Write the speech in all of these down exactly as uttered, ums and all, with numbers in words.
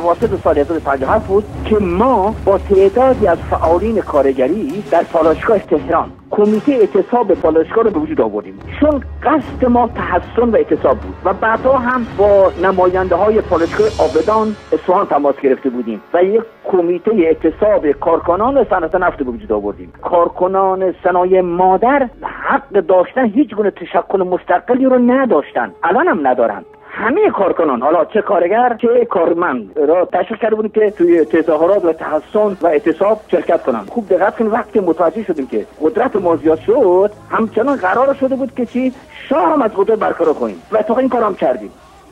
اواسط سال هزار و سیصد و پنجاه و هفت بود که ما با تعدادی از فعالین کارگری در پالایشگاه تهران کمیته اعتصاب پالایشگاه رو به وجود آوردیم، چون قصد ما تحسن و اعتصاب بود و بعدا هم با نماینده های پالایشگاه آبادان اصفهان تماس گرفته بودیم و یک کمیته اعتصاب کارکنان صنعت نفت به وجود آوردیم. کارکنان صنایع مادر حق داشتن هیچ گونه تشکل مستقلی رو نداشتن، الان هم ندارن. همه کارکنان، حالا چه کارگر چه کارمند، را تشویق کرده بودیم که توی تظاهرات و تحسن و اعتصاب شرکت کنن. خوب دقت کنید، وقتی متوجه شدیم که قدرت ما زیاد شد، همچنان قرار شده بود که چی شاه هم از قدرت برقرار کنیم و تا این کارام کردیم.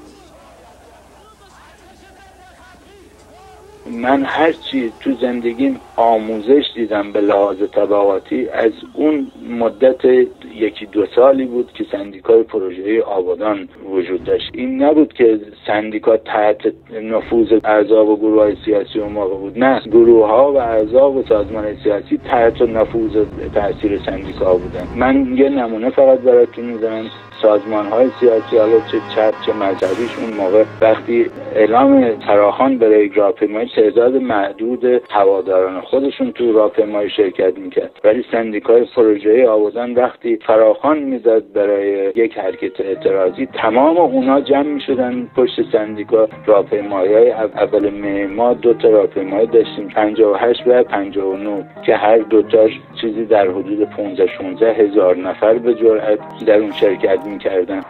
من هر چی تو زندگیم آموزش دیدم به لحاظ طبقاتی از اون مدت یکی دو سالی بود که سندیکای پروژه‌ای آبادان وجود داشت. این نبود که سندیکا تحت نفوذ اعضا و گروه‌های سیاسی اون موقع بود، نه، گروه‌ها و اعضا و سازمان سیاسی تحت نفوذ تاثیر سندیکا بودن. من یه نمونه فقط براتون میزنم. سازمان‌های سیاسی، حالا چه چپ چه مذهبیش، اون موقع وقتی اعلام فراخوان برای راهپیمایی تعداد محدود هواداران خودشون تو راهپیمایی شرکت میکرد، ولی سندیکای پروژه‌ای آبادان وقتی فراخوان میداد برای یک حرکت اعتراضی، تمام اونا جمع میشدن پشت سندیکا. راهپیمایی‌های اول مه ما دو تا راهپیمایی داشتیم، پنجاه و هشت و پنجاه و نه، که هر دو تاش چیزی در حدود پانزده شانزده هزار نفر به جرأت در اون شرکت میکردن.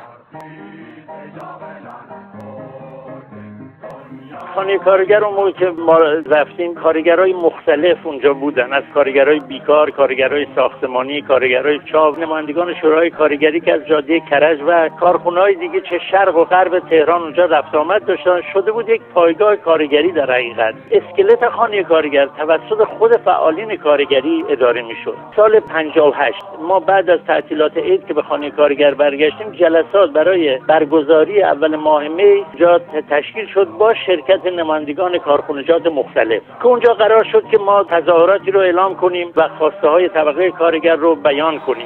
خانه کارگر اون موقع که ما رفتیم، کارگرای مختلف اونجا بودن، از کارگرای بیکار، کارگرای ساختمانی، کارگرای چاپ، نمایندگان شورای کارگری که از جاده کرج و کارخونه‌های دیگه چه شرق و غرب تهران اونجا رفت آمد داشتن. شده بود یک پایگاه کارگری در حقیقت. اسکلت خانه کارگر توسط خود فعالین کارگری اداره میشد. سال پنجاه و هشت ما بعد از تعطیلات عید که به خانه کارگر برگشتیم، جلسات برای برگزاری اول ماه می جا تشکیل شد با شرکت نمایندگان کارخانجات مختلف که اونجا قرار شد که ما تظاهراتی رو اعلام کنیم و خواسته های طبقه کارگر رو بیان کنیم.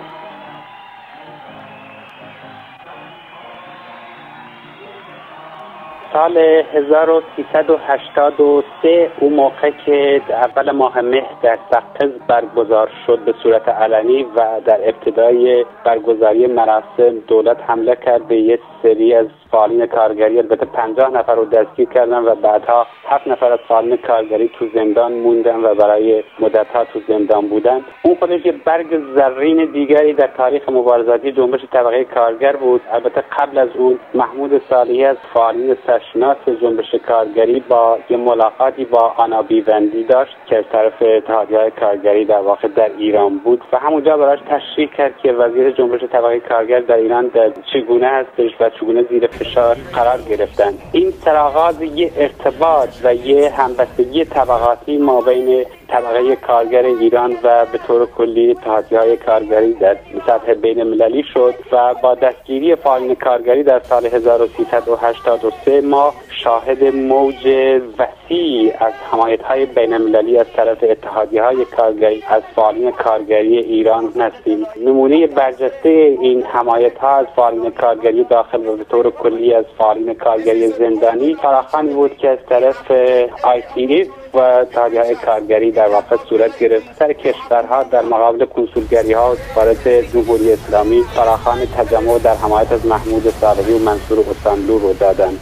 سال هزار و سیصد و هشتاد و سه اون موقع که اول ماه مه در سقز برگزار شد به صورت علنی و در ابتدای برگزاری مراسم دولت حمله کرد به یک سری از فعالین کارگری، البته پنجاه نفر رو دستگیر کردن و بعدها هفت نفر از فعالین کارگری تو زندان موندن و برای مدت‌ها تو زندان بودن. اون خودش یه برگ زرین دیگری در تاریخ مبارزاتی جنبش طبقه کارگر بود. البته قبل از اون محمود صالحی از فعالین سرشناس جنبش کارگری با یه ملاقاتی با آنا بیوندی داشت که از طرف اتحادیه‌های کارگری در واقع در ایران بود و همونجا براش تشریح کرد که وضعیت جنبش طبقه کارگر در ایران در چگونه هستش و چگونه زیر فشار قرار گرفتن. این سرآغاز یه ارتباط و یه همبستگی طبقاتی ما بین طبقه کارگر ایران و به طور کلی اتحادیه‌های کارگری در سطح بین المللی شد و با دستگیری فعالین کارگری در سال هزار و سیصد و هشتاد و سه ما شاهد موج وسیع از حمایت‌های بین المللی از طرف اتحادیه‌های کارگری از فعالین کارگری ایران هستیم. نمونه برجسته این حمایت‌ها از فعالین کارگری داخل و به طور کلی از فعالین کارگری زندانی فراخوانی بود که از طرف آی سی و اتحادیه‌های کارگری در واقع صورت گرفت. سر کشورها در مقابل کنسولگری‌ها و سفارت جمهوری اسلامی فراخوان تجمع در حمایت از محمود صالحی و منصور استانلو رو دادند.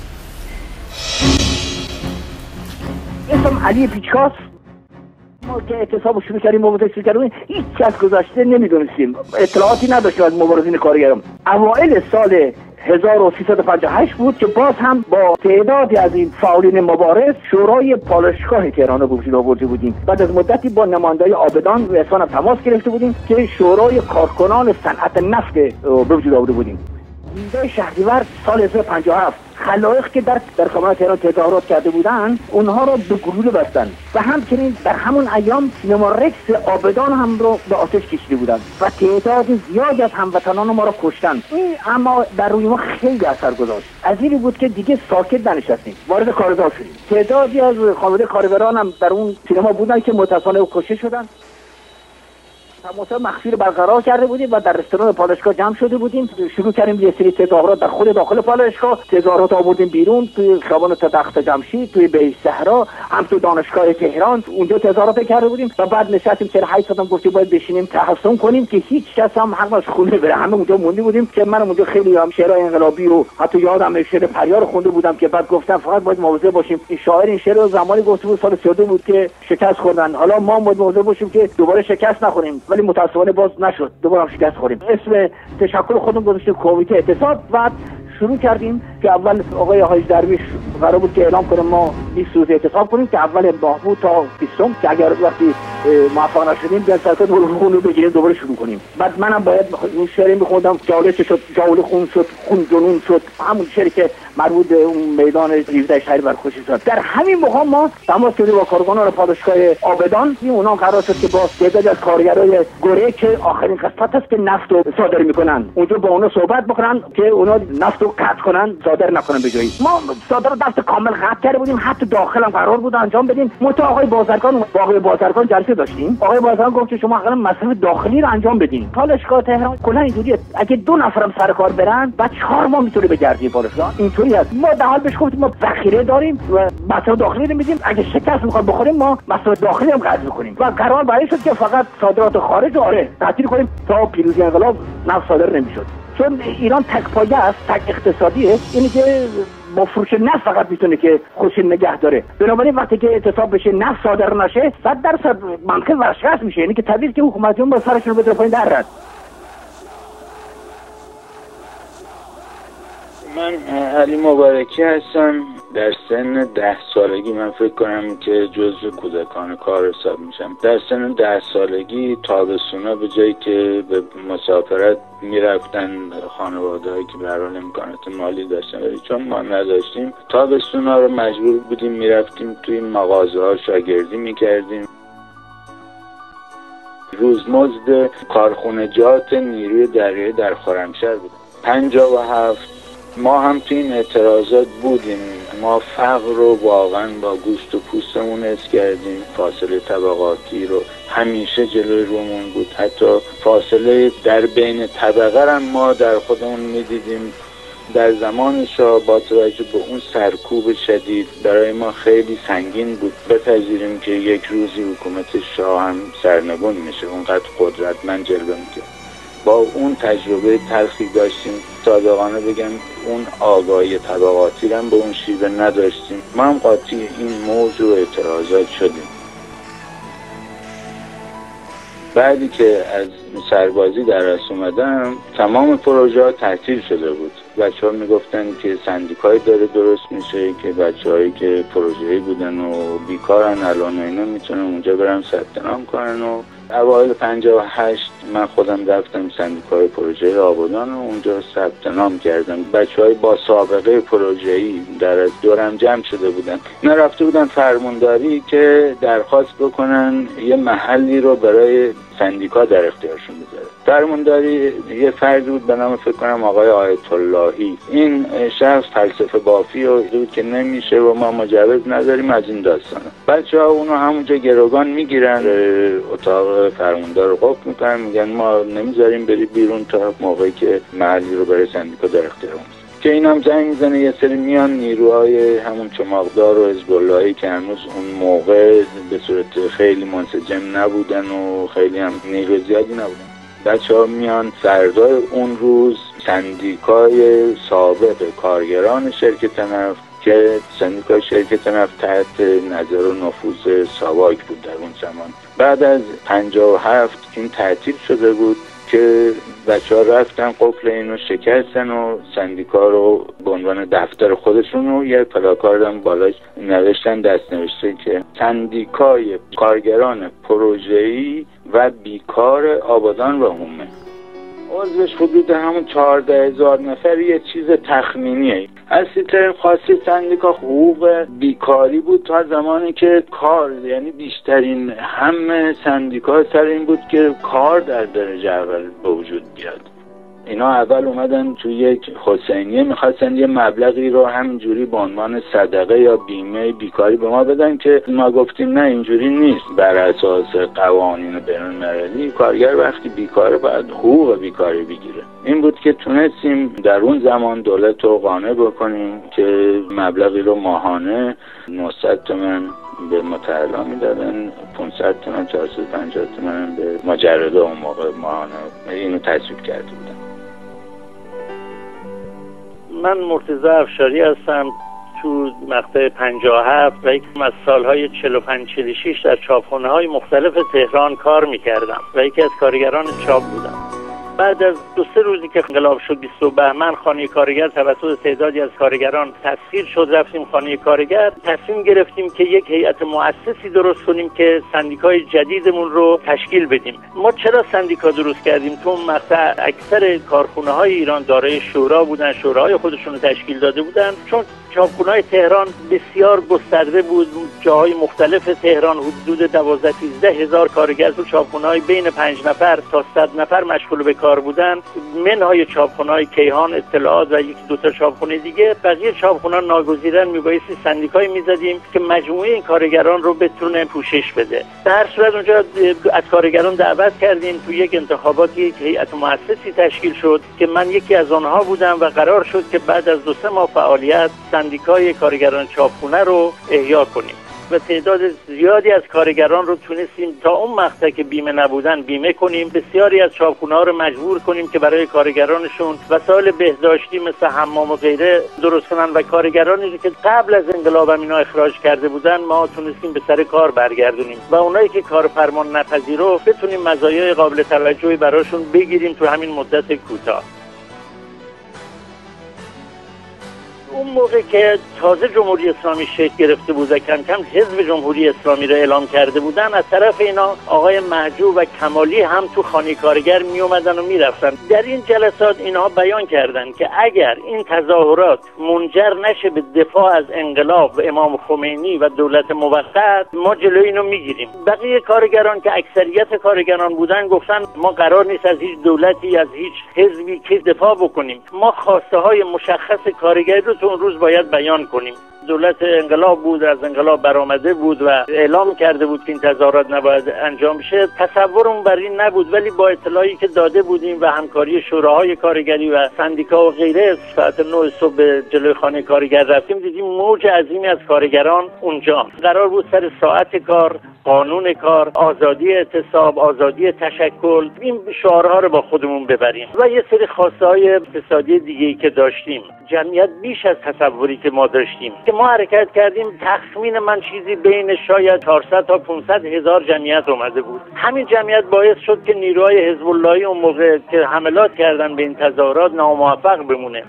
اسم علی پیچکاس. ما که اعتصاب شروع کردیم، مبارزه شروع کردیم، هیچ از گذشته نمیدونستیم، اطلاعاتی نداشتیم از مبارزین کارگران. اوایل سال هزار و سیصد و پنجاه و هشت بود که باز هم با تعدادی از این فعالین مبارز شورای پالایشگاه تهران رو به وجود آورده بودیم. بعد از مدتی با نمایندگان آبادان و اصفهان تماس گرفته بودیم که شورای کارکنان صنعت نفت به وجود آورده بودیم. نیمه شهریور سال هزار و پنجاه و هفت خلایق که در در کانال تهران تظاهرات کرده بودن، اونها رو به گلوله بستن و همچنین در همون ایام سینما رکس آبادان هم رو به آتش کشیده بودن و تعداد زیادی از هموطنان ما رو کشتن. این اما در روی ما خیلی اثر گذاشت. از این بود که دیگه ساکت ننشستیم، وارد کارزار شدیم. تعدادی از خانواده کارگران هم در اون سینما بودن که متاسفانه کشته شدن. تماس مخفی رو برقرار کرده بودیم و در رستوران پالایشگاه جمع شده بودیم. شروع کردیم یه سری تظاهرات در خود داخل پالایشگاه، تظاهرات آوردیم بیرون توی خیابان تخت جمشید، توی بیت صحرا، هم تو دانشگاه تهران، اونجا تظاهرات کرده بودیم و بعد نشستیم چهل و هشت ساعت گفتیم باید بشینیم تحسن کنیم که هیچ کس هم حق خونه بره. همه اونجا موندی بودیم که من اونجا خیلی هم شعرهای انقلابی و حتی یادم شعر پریار خونده بودم که بعد گفتم فقط باید مواظب باشیم. این شاعر این شعر رو زمانی گفته بود سال سی و دو بود که شکست خوردن، حالا ما باید مواظب باشیم که دوباره شکست نخوریم، ولی متأسفانه باز نشد، دوباره هم شکست خوریم. اسم تشکل خودمون گذاشتیم کمیته اعتصاب. بعد شروع کردیم که اول آقای حاج درویش قرار بود که اعلام کنه ما بیست روز اعتصاب کنیم که اول ماه بود تا بیستم که اگر وقتی موفق نشدیم بیان سرکت خون رو بگیریم دوباره شروع کنیم. بعد منم باید اون شعری می‌خوندم جاله شد، جاله خون شد، خون جنون شد، همون شعری که مربوط به اون میدان هفده شهر برخوشی شد. در همین موقع ما تماس گرفتیم با کارکنان پاداشگاه آبادان، اونا قرار شد که با تعدادی از کارگرای گره که آخرین قسمت است که نفت رو صادر میکنن اونجا با اونا صحبت بکنن که اونا نفت رو قطع کنن، صادر نکنن به جایی. ما صادر دست کامل قطع کرده بودیم، حتی داخل هم قرار بود انجام بدیم. متو آقای بازرگان آقای بازرگان جلسه داشتیم. آقای بازرگان گفت شما حالا مصرف داخلی رو انجام بدین. پالایشگاه تهران کلا اینجوریه، اگه دو نفرم سر کار برن بعد چهار ماه میتونه بگردی پالایشگاه. اینطوری است. ما در حال بهش گفتیم ما ذخیره داریم و مصرف داخلی رو میدیم، اگه شکست میخواد بخوریم ما مصرف داخلی هم قطع میکنیم. و قرار برای شد که فقط صادرات خارج آره تعطیل کنیم تا پیروزی انقلاب نفت صادر نمیشد. چون ایران تک پایه است، تک اقتصادیه، اینی که با فروش نفت فقط میتونه که خودش نگه داره. بنابراین وقتی که اعتصاب بشه نفت صادر نشه صد درصد ممکن ورشکست میشه، یعنی که طبیعیه که حکومتیون با سرشون رو بده پایین در رد. من علی مبارکی هستم. در سن ده سالگی من فکر کنم که جزو کودکان کار حساب میشم. در سن ده سالگی تابستونا به جایی که به مسافرت میرفتن خانواده‌هایی که به هر حال امکانات مالی داشتن ولی چون ما نداشتیم تابستونا رو مجبور بودیم میرفتیم توی مغازه‌ها شاگردی میکردیم. روزمزد کارخونجات نیروی دریایی در خرمشهر بود. پنجاه و هفت ما هم تو این اعتراضات بودیم. ما فقر رو واقعا با گوشت و پوستمون حس کردیم. فاصله طبقاتی رو همیشه جلوی رومون بود. حتی فاصله در بین طبقه هم ما در خودمون میدیدیم. در زمان شاه با توجه به اون سرکوب شدید برای ما خیلی سنگین بود بپذیریم که یک روزی حکومت شاه هم سرنگون میشه، اونقدر قدرتمند جلوه میکنه. با اون تجربه تلخی داشتیم. صادقانه بگم اون آگاهی طبقاتی هم به اون شیوه نداشتیم. ما هم قاطی این موضوع اعتراضات شدیم. بعدی که از سربازی در رس اومدم تمام پروژه ها تعطیل شده بود. بچه ها میگفتن که سندیکای داره درست میشه که بچه هایی که پروژه‌ای بودن و بیکارن الان و اینا میتونن اونجا برن ثبت نام کنن. و اوایل پنجاه و هشت من خودم رفتم سندیکای پروژه آبادان و اونجا ثبت نام کردم. بچه‌های با سابقه پروژه‌ای در از دورم جمع شده بودن. اینا رفته بودن فرمانداری که درخواست بکنن یه محلی رو برای سندیکا در اختیارشون بذاره. فرمانداری یه فردی بود به نام فکر کنم آقای آیت اللهی. این شخص فلسفه بافی و بود که نمیشه و ما مجوز نداریم از این داستانا. بچه‌ها اونو همونجا گروگان میگیرن، اتاق فرماندار رو قفل میکنن، میگن ما نمیذاریم بری بیرون تا موقعی که محلی رو برای سندیکا در اختیارمون که این هم زنگ میزنه یه سری میان نیروهای همون چماقدار و حزب اللهی که هنوز اون موقع به صورت خیلی منسجم نبودن و خیلی هم نیرو زیادی نبودن. بچه ها میان فردای اون روز سندیکای سابق کارگران شرکت نفت که سندیکای شرکت نفت تحت نظر و نفوذ ساواک بود در اون زمان، بعد از پنجاه و هفت این تعطیل شده بود که بچه ها رفتن قفل اینو شکستن و سندیکا رو به عنوان دفتر خودشون رو یه پلاکارد هم بالاش نوشتن دست نوشته که سندیکای کارگران پروژه‌ای و بیکار آبادان و هومه. عضوش حدود همون چهارده هزار نفر، یه چیز تخمینیه. اصلی ترین خاصی سندیکا حقوق بیکاری بود تا زمانی که کار، یعنی بیشترین هم سندیکا سر این بود که کار در درجه اول به وجود بیاد. اینا اول اومدن تو یک حسینیه میخواستن یه مبلغی رو همینجوری به عنوان صدقه یا بیمه بیکاری به ما بدن که ما گفتیم نه اینجوری نیست. بر اساس قوانین بین‌المللی کارگر وقتی بیکاره باید حقوق بیکاری بگیره. این بود که تونستیم در اون زمان دولت رو قانع بکنیم که مبلغی رو ماهانه نهصد تومان به متعلا میدادن، پانصد تومان، چهارصد و پنجاه تومان به مجرده اون موقع ماهانه. اینو تصویب کرده بودن. من مرتضی افشاری هستم. تو مقطع پنجاه و هفت و یکی از سالهای چهل و پنج چهل و شش در چاپخانه‌های مختلف تهران کار میکردم و یکی از کارگران چاپ بودم. بعد از دو سه روزی که انقلاب شد بیست بهمن، خانه کارگر توسط تعدادی از کارگران تسخیر شد. رفتیم خانه کارگر، تصمیم گرفتیم که یک هیئت مؤسسی درست کنیم که سندیکای جدیدمون رو تشکیل بدیم. ما چرا سندیکا درست کردیم؟ تو مقطع اکثر کارخونه‌های ایران دارای شورا بودن، شوراهای خودشون رو تشکیل داده بودن. چون چاپخونه‌های تهران بسیار گسترده بود، جاهای مختلف تهران حدود دوازده سیزده هزار کارگر تو چاپخونه‌های بین پنج نفر تا صد نفر مشغول به کار بودن. منهای چاپخونه‌های کیهان، اطلاعات و یکی دو تا چاپخونه دیگه. بقیه چاپخونه‌ها ناگزیرن میبایستی سندیکای میزدیم که مجموعه این کارگران رو بتونه پوشش بده. در صورت اونجا از کارگران دعوت کردیم، تو یک انتخاباتی یک هیئت مؤسسی تشکیل شد که من یکی از آنها بودم و قرار شد که بعد از دو سه ماه فعالیت سندیکای کارگران چاپخونه رو احیا کنیم و تعداد زیادی از کارگران رو تونستیم تا اون مقطع که بیمه نبودن بیمه کنیم. بسیاری از چاپخونه‌ها رو مجبور کنیم که برای کارگرانشون وسایل بهداشتی مثل حمام و غیره درست کنن و کارگرانی که قبل از انقلاب اینا اخراج کرده بودن ما تونستیم به سر کار برگردونیم و اونایی که کار فرمان نپذیرو بتونیم مزایای قابل توجهی براشون بگیریم تو همین مدت کوتاه. اون موقع که تازه جمهوری اسلامی شکل گرفته بود و کم کم حزب جمهوری اسلامی را اعلام کرده بودن، از طرف اینا آقای محجوب و کمالی هم تو خانه کارگر می اومدن و می رفتن. در این جلسات اینها بیان کردن که اگر این تظاهرات منجر نشه به دفاع از انقلاب و امام خمینی و دولت موقت، ما جلوی اینو میگیریم. بقیه کارگران که اکثریت کارگران بودن گفتن ما قرار نیست از هیچ دولتی، از هیچ حزبی که دفاع بکنیم. ما خواسته های مشخص کارگری رو تو اون روز باید بیان کنیم. دولت انقلاب بود، از انقلاب برآمده بود و اعلام کرده بود که این تظاهرات نباید انجام بشه. تصورمون بر این نبود، ولی با اطلاعی که داده بودیم و همکاری شوراهای کارگری و سندیکا و غیره ساعت نه صبح به جلوی خانه کارگر رفتیم، دیدیم موج عظیمی از کارگران اونجا. قرار بود سر ساعت کار، قانون کار، آزادی اعتصاب، آزادی تشکل، این شعارها رو با خودمون ببریم و یه سری خواسته‌های اقتصادی دیگه‌ای که داشتیم. جمعیت بیش از تصوری که ما داشتیم که ما حرکت کردیم، تخمین من چیزی بین شاید چهارصد تا پانصد هزار جمعیت اومده بود. همین جمعیت باعث شد که نیروهای حزب اللهی اون موقع که حملات کردن به این تظاهرات ناموفق بمونه.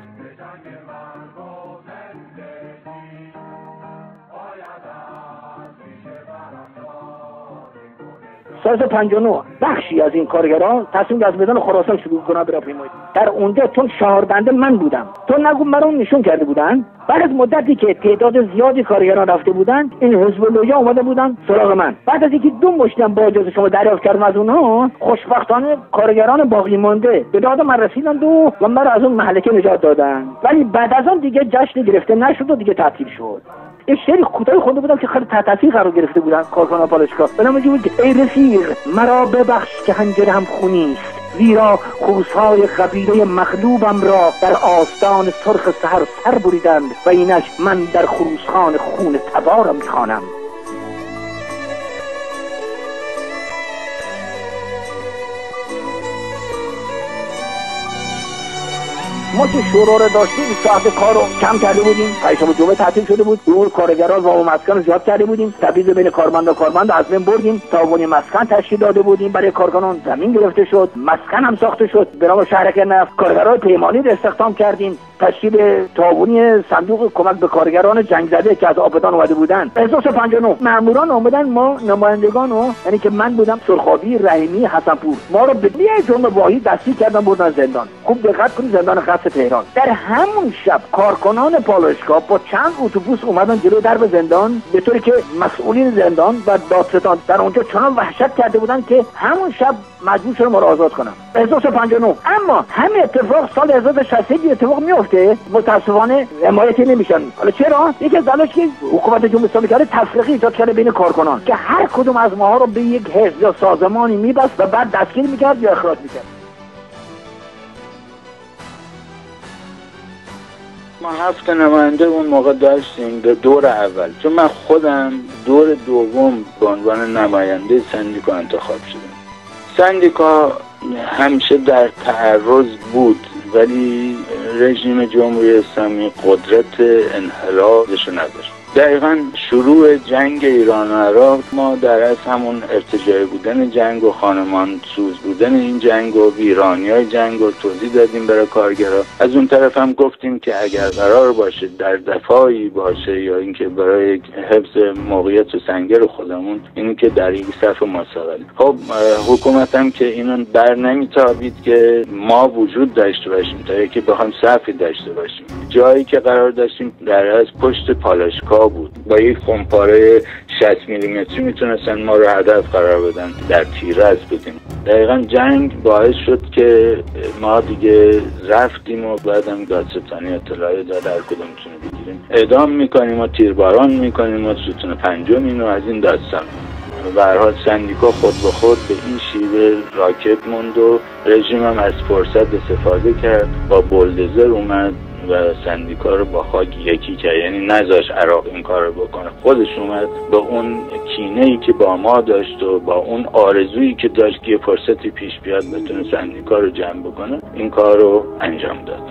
سال پنجاه و نه بخشی از این کارگران تصمیم از میدان خراسان شروع کنن برای پیمایی. در اونجا چون شهربنده من بودم، تو نگو مرا نشون کرده بودن. بعد از مدتی که تعداد زیادی کارگران رفته بودن، این حزب اللهی اومده بودن سراغ من. بعد از اینکه دو مشتم با اجازه شما دریافت کردم از اونها، خوشبختانه کارگران باقی مانده به داد من رسیدند و مرا از اون مهلکه نجات دادن. ولی بعد از اون دیگه جشن گرفته نشد و دیگه تعطیل شد. یک شعری کوتاه خونده بودم که خیلی تحت تاثیر قرار گرفته بودن کارکنان پالایشگاه. به نام بود ای رفیق مرا ببخش که حنجرم خونیست، زیرا خوزهای قبیله مغلوبم را در آستان سرخ سحر سر بریدند و اینک من در خروسخان خون تبارم میخوانم. ما که شورا رو داشتیم ساعت کار رو کم کرده بودیم، پنجشنبه جمعه تعطیل شده بود، دور کارگران و مسکن زیاد کرده بودیم، تبعیض بین کارمند و کارمند از بین بردیم، تعاونی مسکن تشکیل داده بودیم برای کارکنان، زمین گرفته شد، مسکن هم ساخته شد، به نام شهرک نفت کارگرای پیمانی رو استخدام کردیم. تشکیل تعاونی صندوق کمک به کارگران جنگ زده که از آبادان اومده بودن. هزار و سیصد و پنجاه و نه ماموران اومدن، ما نمایندگانو، یعنی که من بودم، سرخابی، رحیمی، حسنپور، ما رو به یه جرم واحد دستگیر کردن بردن زندان. خوب دقت کنید، زندان خاص تهران. در همون شب کارکنان پالایشگاه با چند اتوبوس اومدن جلوی درب زندان، به طوری که مسئولین زندان و دادستان در اونجا چنان وحشت کرده بودن که همون شب مجبور شدن ما رو آزاد کنن. هزار و سیصد و پنجاه و نه. اما همین اتفاق سال هزار و سیصد و شصت و یک اتفاق میفته، متاسفانه حمایتی نمیشن. حالا چرا؟ یکی از دلایلش که حکومت جمهوری اسلامی کرده تفریقی ایجاد کرده بین کارکنان که هر کدوم از ماها رو به یک حزب یا سازمانی میبست و بعد دستگیر میکرد یا اخراج میکرد. ما هفت نماینده اون موقع داشتیم به دور اول، چون من خودم دور دوم به عنوان نماینده سندیکا انتخاب شدم. سندیکا همیشه در تعرض بود، ولی رژیم جمهوری اسلامی قدرت انحلالش نداشت. دقیقا شروع جنگ ایران و عراق ما در از همون ارتجاعی بودن جنگ و خانمان سوز بودن این جنگ و ویرانی‌های جنگ رو توضیح دادیم برای کارگرها. از اون طرف هم گفتیم که اگر قرار باشه در دفاعی باشه یا اینکه برای حفظ موقعیت و سنگر خودمون، اینی که در این صف مساوی. خب حکومت هم که اینو بر نمیتابید که ما وجود داشته باشیم تا اینکه بخوام صفی داشته باشیم. جایی که قرار داشتیم در از پشت پالایشگاه بود، با یک خمپاره شصت میلیمتری میتونستن ما رو هدف قرار بدن. در تیرز بودیم. دقیقا جنگ باعث شد که ما دیگه رفتیم و بعدم دادستانی اطلاعی داد هر کدومتون بگیریم اعدام میکنیم و تیرباران میکنیم و ستون پنجم اینو از این داستان. به هر حال سندیکا خود به خود به این شیوه راکت موند و رژیم هم از فرصت استفاده کرد، با بولدزر اومد و سندیکا رو با خاک یکی کرد، یعنی نذاش عراق این کار رو بکنه. خودش اومد با اون کینه‌ای که با ما داشت و با اون آرزویی که داشت که فرصتی پیش بیاد بتونه سندیکا رو جمع بکنه، این کار رو انجام داد.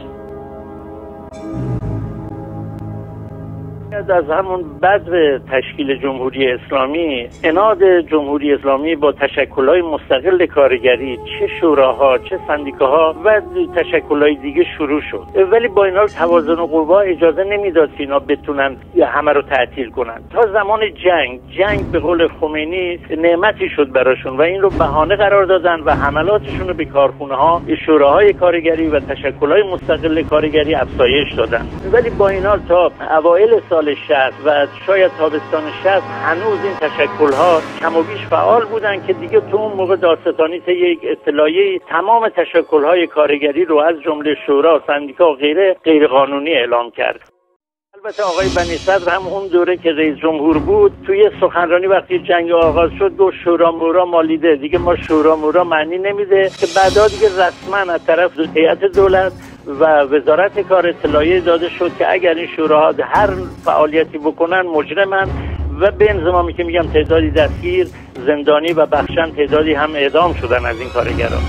از همون بدو تشکیل جمهوری اسلامی، عناد جمهوری اسلامی با تشکل‌های مستقل کارگری، چه شوراها چه سندیکاها و تشکل‌های دیگه شروع شد، ولی با اینا توازن قوا اجازه نمیداد که اینا بتونن همه رو تعطیل کنن. تا زمان جنگ جنگ به قول خمینی نعمتی شد براشون و این رو بهانه قرار دادن و حملاتشون رو به کارخونه‌ها، شوراهای کارگری و تشکل‌های مستقل کارگری افزایش دادن. ولی با اینا تا اوایل سال شصت و شاید تابستان شصت هنوز این تشکل‌ها کم و بیش فعال بودن که دیگه تو اون موقع دادستانی طی یک اطلاعیه تمام تشکل‌های کارگری رو از جمله شورا، سندیکا و غیره غیر قانونی اعلام کرد. البته آقای بنی صدر هم اون دوره که رئیس جمهور بود توی سخنرانی وقتی جنگ آغاز شد گفت شورا مورا مالیده، دیگه ما شورا مورا معنی نمیده، که بعدا دیگه رسما از طرف هیئت دولت و وزارت کار اطلاعیه داده شد که اگر این شوراها هر فعالیتی بکنن مجرمن و به انضمامی که میگم تعدادی دستگیر، زندانی و بخشن تعدادی هم اعدام شدن از این کارگران.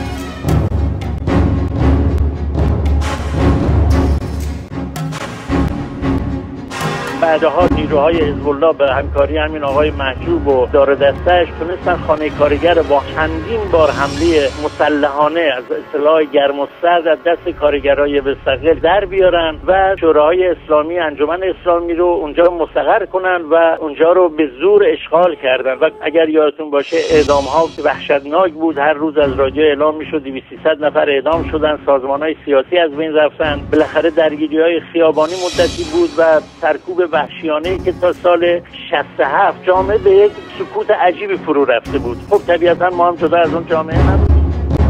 بعدها نیروهای حزب الله به همکاری همین آقای محجوب و دار دستش تونستن خانه کارگر با چندین بار حمله مسلحانه از اصطلاح گرم و سرد از دست کارگرای مستقل در بیارن و شوراهای اسلامی، انجمن اسلامی رو اونجا مستقر کنن و اونجا رو به زور اشغال کردن. و اگر یادتون باشه اعدام ها وحشتناک بود، هر روز از رادیو اعلام میشد دویست سیصد نفر اعدام شدن، سازمان‌های سیاسی از بین رفتن. بالاخره درگیری‌های خیابانی مدتی بود و سرکوب وحشیانه‌ای که تا سال شصت و هفت جامعه به یک سکوت عجیبی فرو رفته بود. خب طبیعتا ما هم جدا از اون جامعه نبودیم.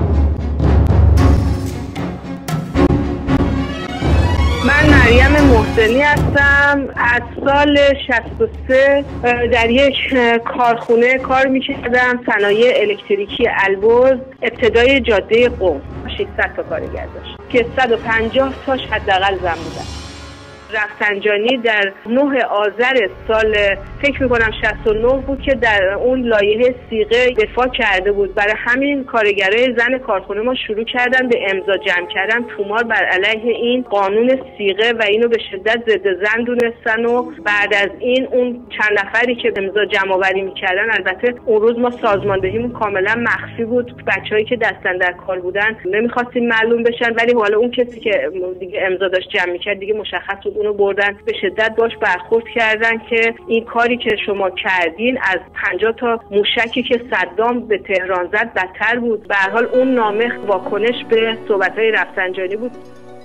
من مریم محسنی هستم. از سال شصت و سه در یک کارخونه کار می‌کردم، صنایع الکتریکی البرز، ابتدای جاده قم. ششصد تا کارگر داشت که صد و پنجاه تاش حداقل زن بودن. رفسنجانی در نه آذر سال فکر میکنم شصت و نه بود که در اون لایحه صیغه دفاع کرده بود. برای همین کارگرای زن کارخونه ما شروع کردن به امضا جمع کردن تومار بر علیه این قانون صیغه و اینو به شدت ضد زن دونستن و بعد از این اون چند نفری که امضا جمع آوری میکردن، البته اون روز ما سازماندهیمون کاملا مخفی بود، بچه‌ای که دستن در کار بودن نمیخواستیم معلوم بشن، ولی حالا اون کسی که دیگه امضا داشت جمع میکرد دیگه مشخص بود، اونو بردن به شدت باش برخورد کردن که این کاری که شما کردین از پنجاه تا موشکی که صدام به تهران زد بدتر بود. به هر حال اون نامه واکنش به صحبت‌های رفسنجانی بود.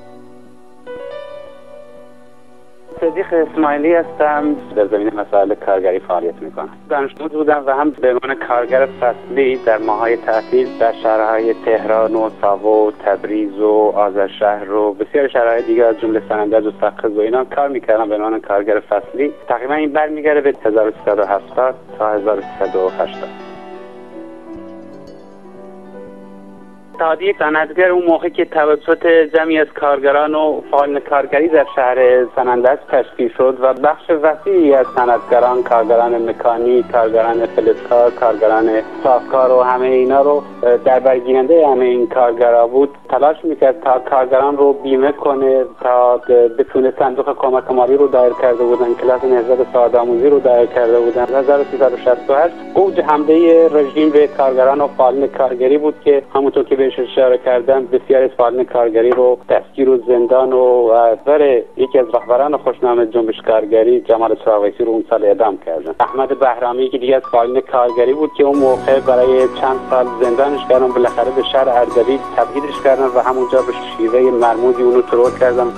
صدیق اسماعیلی هستم، در زمینه مسائل کارگری فعالیت میکنم. دانشجو بودم و هم به عنوان کارگر فصلی در ماه‌های تعطیل در شهرهای تهران و ساو و تبریز و آذرشهر و بسیار شهرهای دیگه از جمله سنندج و سقز و اینا کار میکردم به عنوان کارگر فصلی. تقریبا این برمیگرده به هزار و سیصد و هفتاد تا هزار و سیصد و هشتاد. اتحادیه صنعتگر اون موقع که توسط جمعی از کارگران و فعالان کارگری در شهر سنندج تشکیل شد و بخش وسیعی از صنعتگران، کارگران مکانی، کارگران فلزکار، کارگران صافکار و همه اینا رو در برگیرنده همه این کارگرا بود، تلاش میکرد تا کارگران رو بیمه کنه، تا بتونه صندوق کمک مالی رو دایر کرده بودن، کلاس نهضت سعادت‌آموزی رو دایر کرده بودن. هزار و سیصد و شصت و هشت اوج حمله رژیم به کارگران و فعالان کارگری بود که همونطور که بهش اشاره کردم بسیار از فعالان کارگری رو دستگیر و زندان و اثر یکی از رهبران خوشنام جنبش کارگری جمال سراویسی رو اون سال اعدام کردن. احمد بهرامی که دیگه از فعالان کارگری بود که اون موقع برای چند سال زندانش کردن، بالاخره به شهر اردبیل تبعیدش کردن و همونجا به شیوه مرموزی اونو ترور کردن.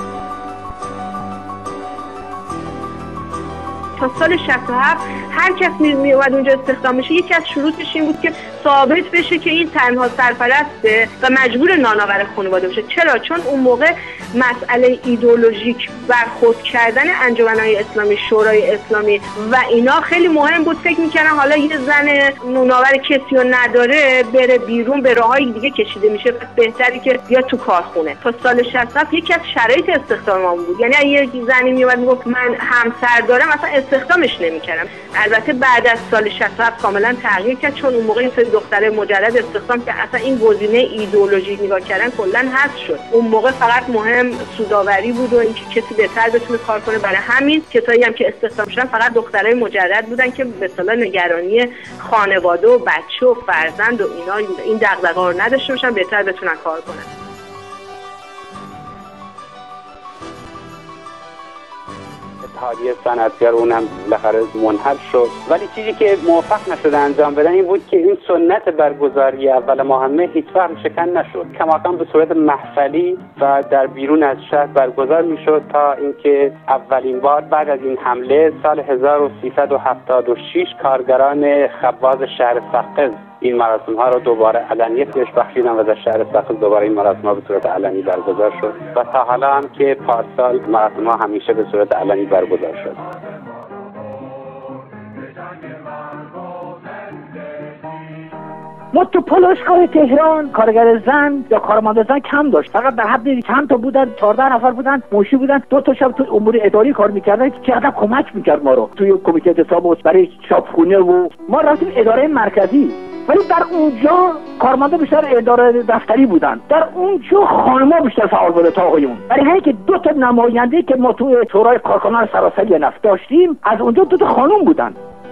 تا سال شصت و هفت هر کس می اومد اونجا استخدام بشه یکی از شروطش این بود که ثابت بشه که این تنها سرپرسته و مجبور نانآور خانواده بشه. چرا؟ چون اون موقع مسئله ایدئولوژیک برخورد کردن انجمن‌های اسلامی، شورای اسلامی و اینا خیلی مهم بود. فکر می‌کردن حالا یه زن نانآور کسی رو نداره بره بیرون به راههای دیگه کشیده میشه، پس بهتره که بیا تو کارخونه. تا سال شصت و هفت یکی از شرایط استخدام بود، یعنی اگه یه زنی میومد میگفت من همسر دارم اصلا استخدامش نمی‌کردم. البته بعد از سال شصت و هفت کاملا تغییر کرد، چون اون موقع این سری دختره مجرد استخدام که اصلا این گزینه ایدئولوژیک نگاه کردن کلا حذف شد. اون موقع فقط مهم سودآوری بود و اینکه کسی بهتر بتونه کار کنه. برای همین کسایی هم که استخدام شدن فقط دخترای مجرد بودن که به اصطلاح نگرانی خانواده و بچه و فرزند و اینا این دغدغه‌ها رو نداشته باشن، بهتر بتونن کار کنن. اتحادیه صنعتگر اونم بالاخره منحل شد، ولی چیزی که موفق نشد انجام بدن این بود که این سنت برگزاری اول ماه مه هیچ وقت شکن نشد. کماکان به صورت محفلی و در بیرون از شهر برگزار میشد تا اینکه اولین بار بعد از این حمله سال هزار و سیصد و هفتاد و شش کارگران خباز شهر سقز این مراسم ها رو دوباره علنیت بهش بخشیدن و در شهر سقز دوباره این مراسم ها به صورت علنی برگزار شد و تا حالا هم که پارسال مراسم ها همیشه به صورت علنی برگزار شد. ما تو پالایشگاه تهران کارگر زن یا کارمند زن کم داشت، فقط در حد چند تا بودن، چهارده نفر بودن، موشی بودن، دو تا شب تو امور اداری کار میکردن که چقدر کمک میکرد ما رو توی کمیته اعتصاب برای چاپخونه و ما رفتیم اداره مرکزی، ولی در اونجا کارمندا بیشتر اداره دفتری بودن، در اونجا خانم‌ها بیشتر فعال بودن تا آقایون. برای همین که دو تا نماینده که ما توی شورای کارکنان سراسری نفت داشتیم از اونجا دو تا خانم بودن.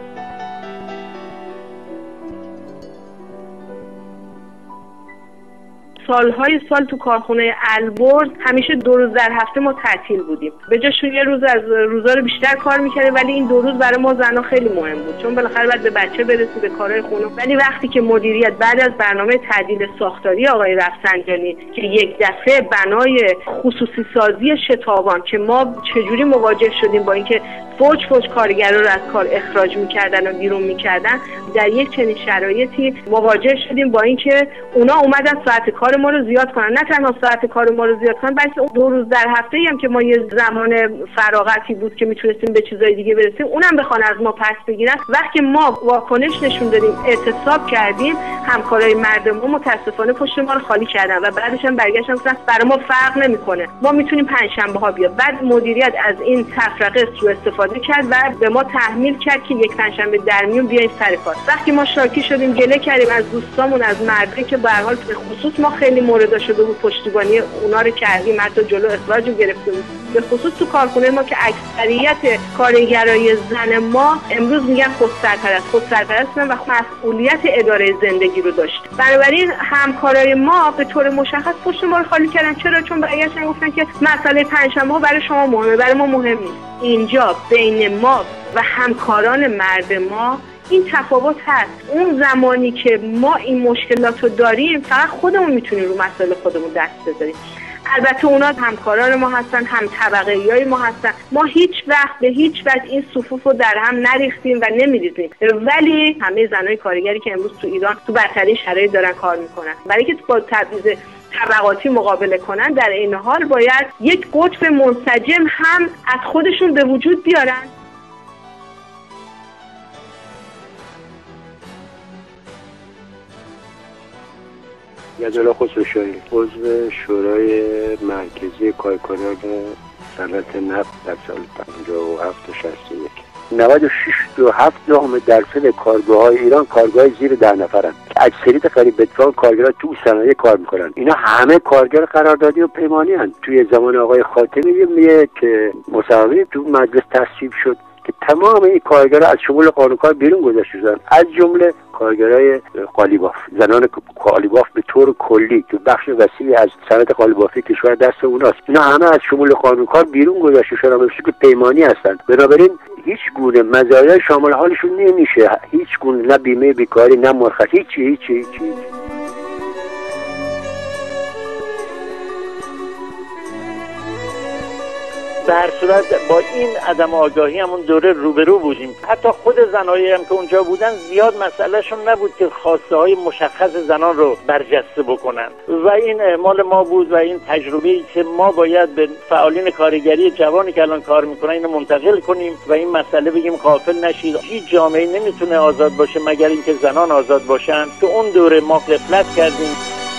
سالهای سال تو کارخونه البرز همیشه دو روز در هفته ما تعطیل بودیم، به جاشون یه روز از روزا رو بیشتر کار می‌کردیم، ولی این دو روز برای ما زن‌ها خیلی مهم بود چون بالاخره باید به بچه برسی، به کارهای خونه. ولی وقتی که مدیریت بعد از برنامه تعدیل ساختاری آقای رفسنجانی که یک دفعه بنای خصوصی سازی شتابان که ما چجوری مواجه شدیم با اینکه فوج فوج کارگرا رو از کار اخراج می‌کردن و بیرون می‌کردن، در یک چنین شرایطی مواجه شدیم با اینکه اونا اومدن ساعت کار کار ما رو زیاد کنن، نه تنها ساعت کار ما رو زیاد کنن، بلکه اون دو روز در هفته هم که ما یه زمان فراغتی بود که میتونستیم به چیزای دیگه برسیم، اونم بخوان از ما پس بگیرن. وقتی ما واکنش نشون دادیم، اعتصاب کردیم، همکارای مردم ما متاسفانه پشت ما رو خالی کردن و بعدش هم برگشتن گفتن برای ما فرق نمیکنه، ما میتونیم پنجشنبه ها بیاد. بعد مدیریت از این تفرقه سوء استفاده کرد و به ما تحمیل کرد که یک پنجشنبه در میون بیاین سر کار. وقتی ما شاکی شدیم، گله کردیم از دوستامون، از مردمی که به هر حال به خصوص ما خیلی مورد شده بود، پشتیبانی اونا رو کردیم، حتی جلو اخراج رو گرفتیم. به خصوص تو کارخونه ما که اکثریت کارگرای زن ما امروز میگن خودسرپرست خودسرپرستن و مسئولیت اداره زندگی رو داشت. بنابراین همکارای ما به طور مشخص پشت ما رو خالی کردن. چرا؟ چون برگشتن گفتن که مسئله پنجشنبه برای شما مهمه، برای ما مهم نیست. اینجا بین ما و همکاران مرد ما این تفاوت هست. اون زمانی که ما این مشکلات رو داریم فقط خودمون میتونیم رو مسائل خودمون دست بذاریم. البته اونا همکاران ما هستن، هم طبقه‌ای ما هستن. ما هیچ وقت به هیچ وجه این صفوف رو در هم نریختیم و نمیریزیم، ولی همه زنای کارگری که امروز تو ایران تو بدترین شرایط دارن کار میکنن. برای که با تبعیض طبقاتی مقابله کنن، در این حال باید یک قطب منسجم هم از خودشون به وجود بیارن. یدالله خسروشاهی، عضو شورای مرکزی کارکنان صنعت نفت در سال پنجاه و هفت تا شصت و یک. نود و شش و هفت دهم درصد کارگاه‌های ایران کارگاه زیر ده نفرن. اکثریت قریب به اتفاق کارگرها تو صنایع کار میکنن. اینا همه کارگر قراردادی و پیمانی هستند. توی زمان آقای خاتمی میگه که مصوبه تو مجلس تصویب شد که تمام این کارگرها از شمول قانونکار بیرون گذاشته شدن، از جمله کارگرای قالیباف، زنان قالیباف به طور کلی که بخش وسیعی از صنعت قالیبافی کشور دست اوناست. اینا همه از شمول قانونکار بیرون گذاشته شدن به شکل پیمانی هستند. بنابراین هیچ گونه مزایای شامل حالشون نمیشه، هیچ گونه، نه بیمه بیکاری، نه مرخصی، هیچی هیچی هیچی, هیچی. به هر صورت با این عدم آگاهی همون دوره روبرو بودیم. حتی خود زنایی هم که اونجا بودن زیاد مسئلهشون نبود که خواسته های مشخص زنان رو برجسته بکنن و این اعمال ما بود و این تجربه‌ای که ما باید به فعالین کارگری جوانی که الان کار میکنن اینو منتقل کنیم و این مسئله بگیم غافل نشید. هیچ جامعه نمیتونه آزاد باشه مگر اینکه زنان آزاد باشن. تو اون دوره ما غفلت کردیم.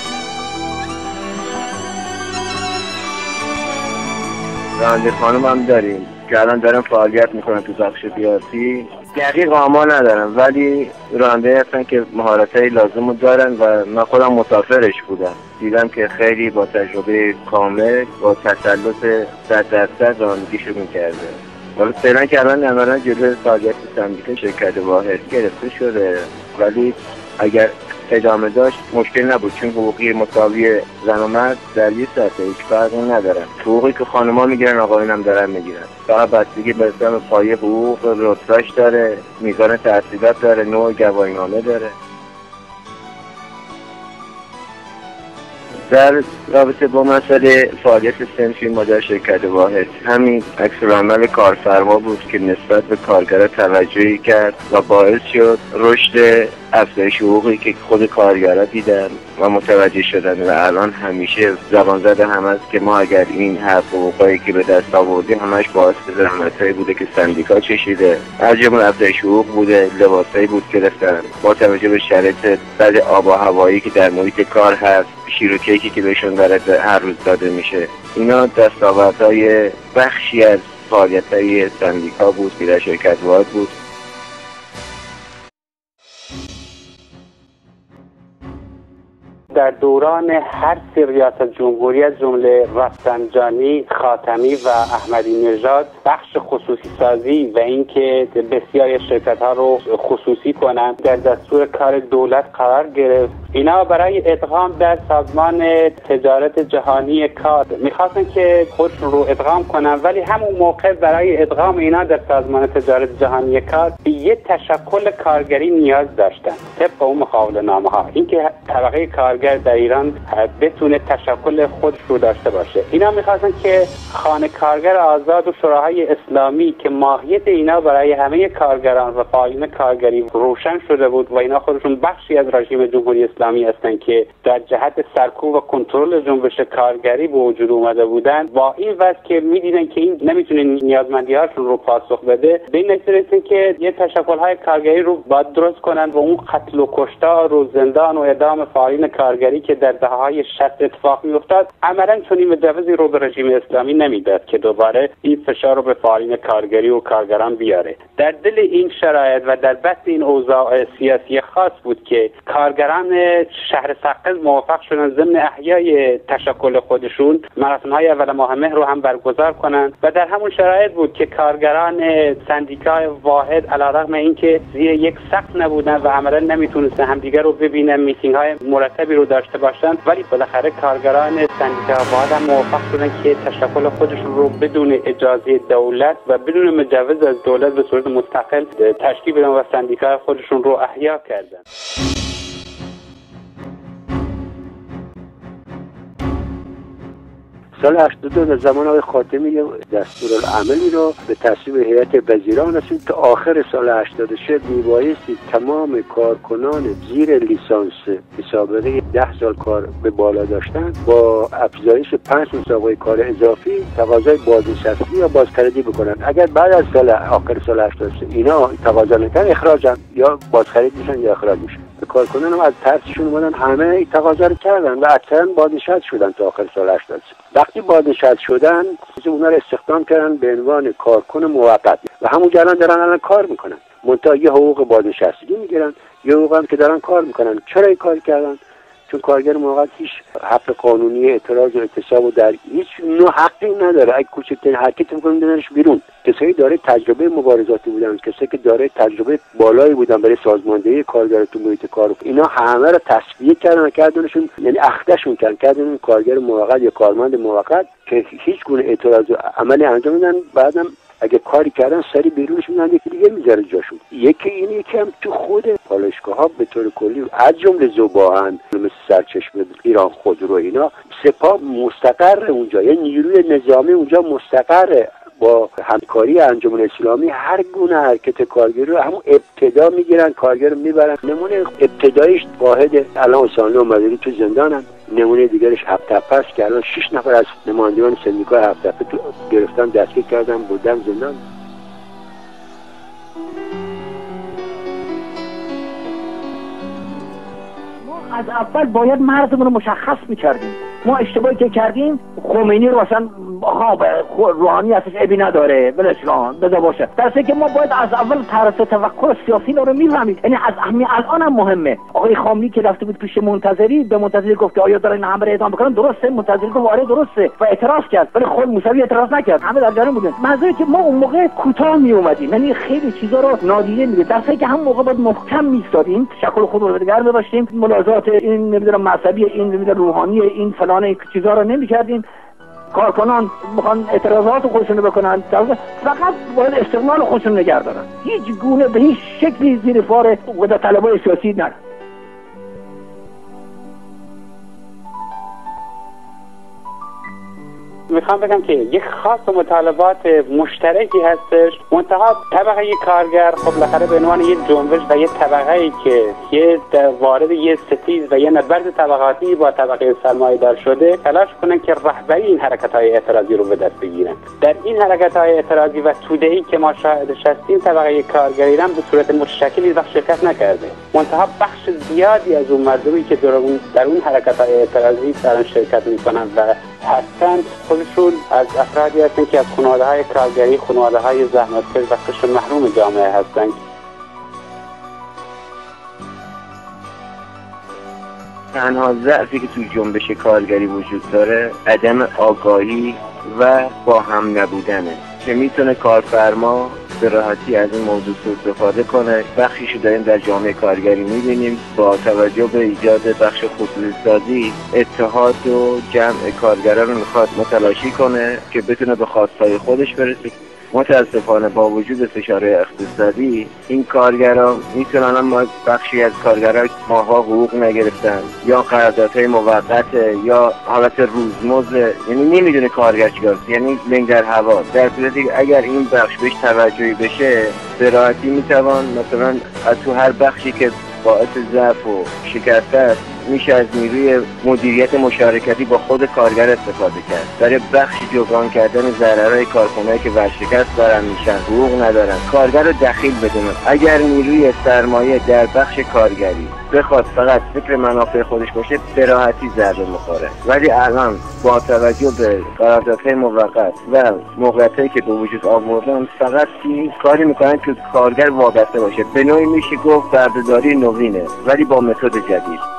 راننده خانم هم داریم که الان دارم فعالیت میکنن تو بخش بیاسی. دقیق آمار ندارم ولی راننده هستن که مهارتای لازم رو دارن و من خودم مسافرش بودم، دیدم که خیلی با تجربه کامل با تسلط صد درصد رانندگیشو میکرده. ولی فعلا که الان عملا جلوی فعالیت سندیکا شرکت واحد گرفته شده، ولی اگر ادامه داشت مشکل نبود، چون حقوقی مساوی زن و مرد در یه سطح هیچ فرقی ندارن. حقوقی که خانم‌ها میگیرن آقایون هم دارن میگیرن، فقط بستگی به اسم پایه حقوق، رتبه‌اش داره، میزان تحصیلات داره، نوع گواهینامه داره. در رابطه با مسئله فعالیت صنفی ما در شرکت واحد، همین عکس‌العمل کارفرما بود که نسبت به کارگر توجهی کرد و باعث شد رشد افزایش حقوقی که خود کارگرها دیدن و متوجه شدن و الان همیشه زبان زده هم است که ما اگر این حق حقوقی که به دست آوردیم همش باعث زحمتایی بوده که سندیکا چشیده، از جمله افزایش حقوق بوده، لباسایی بود که گرفتن با توجه به شرایط بد آب و هوایی که در محیط کار هست، شیر و کیکی که بهشون داره هر روز داده میشه. اینا دستاوردهای بخشی از فعالیت‌های سندیکا بود که در شرکت واحد بود. در دوران هر سه ریاست جمهوری از جمله رفسنجانی، خاتمی و احمدی نژاد بخش خصوصی سازی و اینکه بسیاری شرکت‌ها رو خصوصی کنند در دستور کار دولت قرار گرفت. اینا برای ادغام در سازمان تجارت جهانی کار میخواستن که خودشون رو ادغام کنن، ولی همون موقع برای ادغام اینا در سازمان تجارت جهانی کار به یه تشکل کارگری نیاز داشتن طبق اون مقابله نامه ها، اینکه طبقه کارگر در ایران بتونه تشکل خودش رو داشته باشه. اینا میخواستن که خانه کارگر آزاد و شوراهای های اسلامی که ماهیت اینا برای همه کارگران و فعالین کارگری روشن شده بود و اینا خودشون بخشی از رژیم جمهوری اسلامی هستند که در جهت سرکوب و کنترل جنبش کارگری به وجود اومده بودن، با این وضع که می‌دیدن که این نمیتونه نیازمندی‌هاشون رو پاسخ بده، به این نتیجه رسیدن که یه تشکل‌های کارگری رو باید درست کنن و اون قتل و کشتار و زندان و اعدام فعالین کارگری که در دهه‌های شصت اتفاق می‌افتاد عملاً چنین مجوزی رو به رژیم اسلامی نمیداد که دوباره این فشار رو به فعالین کارگری و کارگران بیاره. در دل این شرایط و در بطن این اوضاع سیاسی خاص بود که کارگران شهر سقز موفق شدن ضمن احیای تشکل خودشون مراسم‌های اول ماه مهر رو هم برگزار کنند و در همون شرایط بود که کارگران سندیکای واحد علیرغم اینکه زیر یک سقف نبودن و عملاً نمیتونستن همدیگر رو ببینن، میتینگ‌های مرتبی رو داشته باشن، ولی بالاخره کارگران سندیکای واحد هم موفق شدن که تشکل خودشون رو بدون اجازه دولت و بدون مجوز از دولت به صورت مستقل تشکیل بدن و سندیکای خودشون رو احیا کردن. سال هشتاد و دو در زمان آقای خاتمی دستورالعملی رو به تصویب هیئت وزیران رسید که آخر سال هشتاد و شش میبایستی تمام کارکنان زیر لیسانس مسابقه ده سال کار به بالا داشتن با افزایش پنج مسابقه کار اضافی تقاضای بازنشستگی یا بازخریدی بکنن. اگر بعد از سال آخر سال هشتاد و سه اینا تقاضا نکنن اخراجن، یا بازخرید میشن یا اخراج میشن. کارکنان هم از ترسشون اومدن همه این تقاضا رو کردن و اکثرا بازنشست شدن تا آخر سال هشتاد و سه. وقتی بازنشست شدن اونا رو استخدام کردن به عنوان کارکن موقت و همونجا الان دارن الان کار میکنن، منتها یه حقوق بازنشستگی میگیرن، یه حقوق هم که دارن کار میکنن. چرا این کار کردن؟ چون کارگر موقت هیچ حق قانونی اعتراض و اعتصاب و در هیچ نوع حقی نداره. اگه کوچکترین حرکت میکنن میدنش بیرون. کسایی داره تجربه مبارزاتی بودن، کسایی که داره تجربه بالایی بودن برای سازماندهی کارگر تو محیط کار، اینا همه رو تصفیه کردن و کردنشون، یعنی اخدشون کردن کردن کارگر موقت یا کارمند موقت که هیچ گونه اعتراض و عملی انجام میدن. بعدم اگه کاری کردن سری بیرونش میدن، یکی دیگه میذاره جاشون. یکی این یکی هم تو خود پالایشگاه ها به طور کلی از جمله ذوباهن مثل سرچشمه ایران خودرو اینا سپاه مستقر اونجا، یعنی نیروی نظامی اونجا مستقره با همکاری انجمن اسلامی هر گونه حرکت کارگری رو همون ابتدا میگیرن، کارگر رو میبرن. نمونه ابتداییش واحد الان حسین مدیری تو زندانن، نمونه دیگرش هفت‌تپه است که الان شش نفر از نمایندگان سندیکای هفت‌تپه تو گرفتن دستگیر کردن بودن زندان. ما از اول باید مرزمون رو مشخص می‌کردیم. ما اشتباهی که کردیم خمینی رو اصلا ها روحانی ازش ابی نداره بلش کن بذار باشه، در حالی که ما باید از اول طرز تفکر سیاسی رو میفهمید. یعنی از همین الان هم مهمه. آقای خامنه‌ای که رفته بود پیش منتظری به منتظری گفت که آیا دارن همه رو اعدام بکنن، درسته؟ منتظری گفت آره درسته و اعتراض کرد، ولی خود موسوی اعتراض نکرد، همه در جریان بودن. منظوری که ما اون موقع کوتاه می اومدیم، یعنی خیلی چیزا رو نادیده میگیره، در حالی که همون موقع باید محکم میستادیم، شکل خود رو نگرد داشتیم، ملاحظات این نمیدونم مذهبی این نمیدونم روحانی این فلان این چیزا رو نمی‌کردیم. کارکنان میخوان اعتراضات خودشون بکنن، فقط باید استقلال خودشون نگه دارن، هیچ گونه به هیچ شکلی زیر بار قدرت طلبای سیاسی نرن. میخوام بگم که یک خاص مطالبات مشترکی هستش، منتها طبقه کارگر خب بالاخره به عنوان یک جنبش و یک طبقه‌ای که یه وارد یه ستیز و یه نبرد طبقاتی با طبقه سرمایه‌دار شده تلاش کنن که رهبری این حرکت‌های اعتراضی رو به دست بگیرن. در این حرکت‌های اعتراضی و توده‌ای که ما شاهدش هستیم طبقه کارگری هم به صورت متشکلی وقت شرکت نکرده، منتها بخش زیادی از اون مردمی که در اون در اون حرکت‌های اعتراضی دارن شرکت می‌کنن و هستند خودشون از افرادی هستند که از خانواده‌های کارگری، خانواده‌های زحمتکش و قشر محروم جامعه هستند. تنها ضعفی که تو جنبش کارگری وجود داره عدم آگاهی و با هم نبودنه که میتونه کارفرما به راحتی از این موضوع سوء استفاده کنه. بخشیشو داریم در جامعه کارگری میبینیم، با توجه به ایجاد بخش خصوصی سازی اتحاد و جمع کارگران رو میخواد متلاشی کنه که بتونه به خواستهای خودش برسه. متاسفانه با وجود فشار اقتصادی این کارگران میتونن، ما بخشی از کارگران ماها حقوق نگرفتن یا قراردادهای موقته یا حالت روزمزد، یعنی نمیدونه کارگر چیکار، یعنی لنگ در هوا. در صورتی اگر این بخش بهش توجهی بشه به راحتی میتوان مثلا از تو هر بخشی که باعث ضعف و شکست است میشه از نیروی مدیریت مشارکتی با خود کارگر استفاده کرد برای بخشی جبران کردن ضررهای کارخانه‌ای که ورشکست دارن میشن، حقوق ندارن، کارگر رو دخیل بدونن. اگر نیروی سرمایه در بخش کارگری بخواد فقط فکر منافع خودش باشه به راحتی ضربه میخوره، ولی الان با توجه به قراردادهای موقت و موقعیتی که به وجود آوردن فقط این کاری میکنن که کارگر وابسته باشه. به نوعی میشه گفت بردهداری نوینه ولی با متد جدید.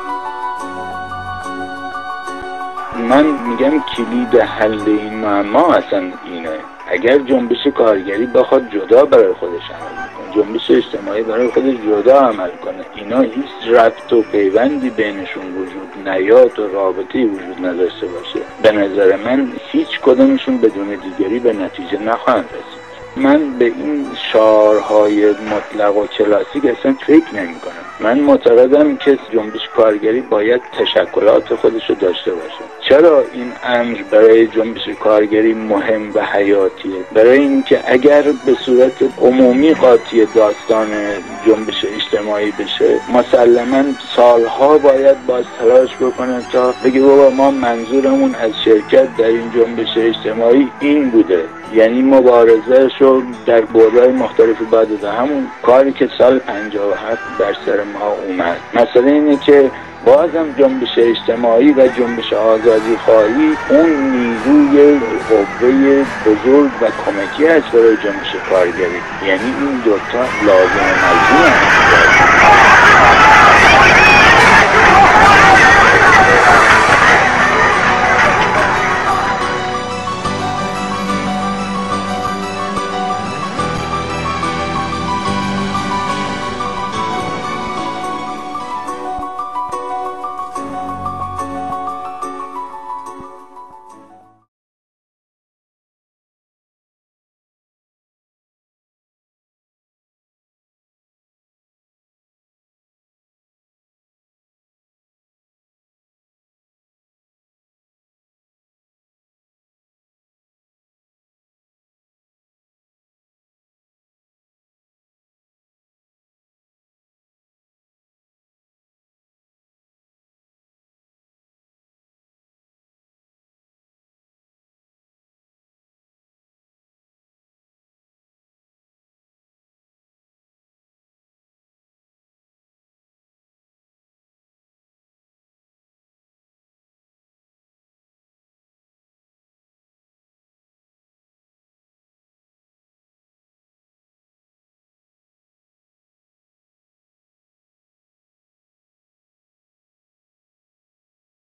من میگم کلید حل این معما اصلا اینه. اگر جنبش کارگری بخواد جدا برای خودش عمل کنه، جنبش اجتماعی برای خودش جدا عمل کنه، اینا هیچ ربط و پیوندی بینشون وجود نیاد و رابطه‌ای وجود نداشته باشه، به نظر من هیچ کدومشون بدون دیگری به نتیجه نخواهند رسید. من به این شعارهای مطلق و کلاسیک اصلا فکر نمی کنم. من معتقدم که جنبش کارگری باید تشکلات خودش رو داشته باشه. چرا این امر برای جنبش کارگری مهم و حیاتیه؟ برای اینکه اگر به صورت عمومی قاطی داستان جنبش اجتماعی بشه، مسلماً سالها باید باز تلاش بکنه تا بگه بابا ما منظورمون از شرکت در این جنبش اجتماعی این بوده، یعنی مبارزه شو در بعدهای مختلفی باید ده. همون کاری که سال پنجاه و هفت بر سر ما اومد. مثلا اینه که بازم جنبش اجتماعی و جنبش آزادی خواهی اون نیروی قوه بزرگ و کمکی هست برای جنبش کارگری، یعنی این دوتا لازم و ملزوم هست.